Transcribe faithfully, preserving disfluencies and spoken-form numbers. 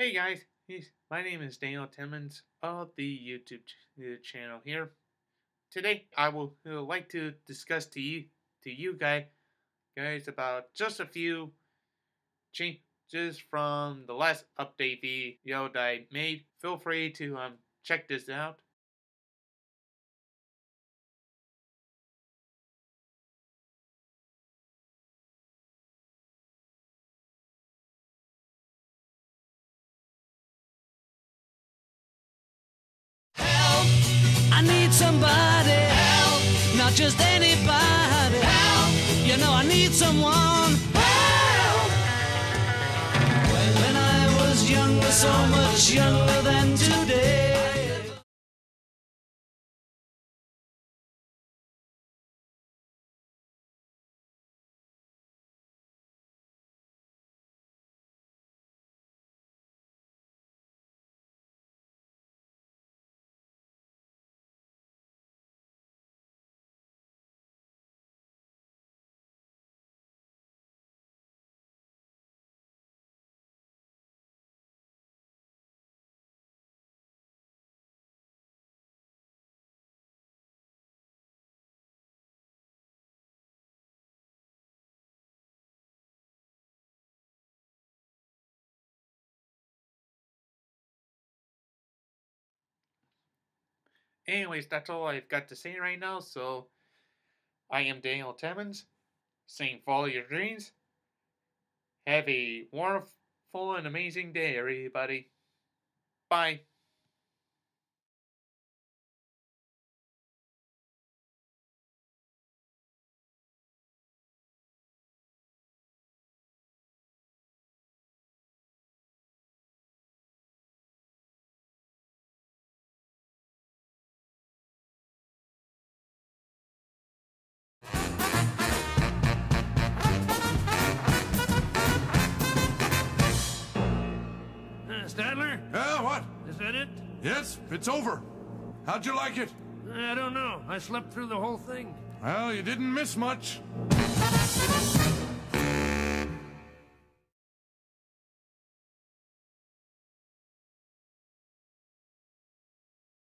Hey guys, he's- my name is Daniel Timmons of the YouTube ch- uh, channel here. Today I will uh, like to discuss to you to you guys guys about just a few changes from the last update video that I made. Feel free to um check this out. Help! I need somebody. Help! Not just anybody. Help! You know I need someone. Help! When I was younger, so much younger than today. Anyways, that's all I've got to say right now. So I am Daniel Timmons, saying follow your dreams. Have a wonderful and amazing day, everybody. Bye. Uh, Stadler? Yeah, what? Is that it? Yes, it's over. How'd you like it? I don't know. I slept through the whole thing. Well, you didn't miss much.